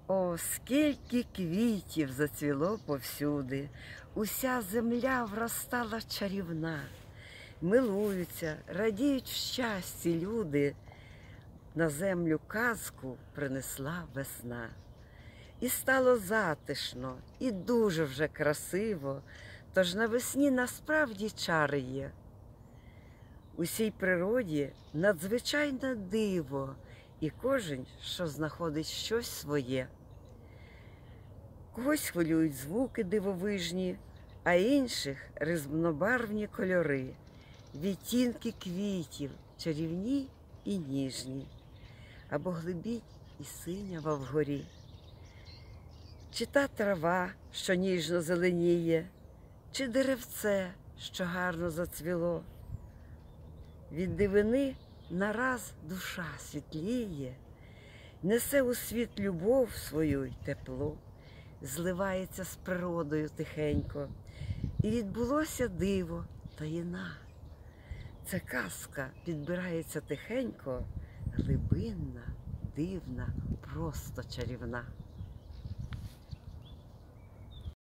О, скільки квітів зацвіло повсюди, уся земля вростала чарівна. Милуються, радіють в щасті люди, на землю казку принесла весна. І стало затишно, і дуже вже красиво, тож навесні насправді чари є. Усій природі надзвичайне диво, і кожен, що знаходить щось своє. Когось хвилюють звуки дивовижні, а інших різнобарвні кольори, відтінки квітів, чарівні і ніжні, або глибінь і синява вгорі. Чи та трава, що ніжно зеленіє, чи деревце, що гарно зацвіло. Від дивини нараз душа світліє, несе у світ любов свою й тепло, зливається з природою тихенько, і відбулося диво таїна. Ця казка підбирається тихенько, глибинна, дивна, просто чарівна.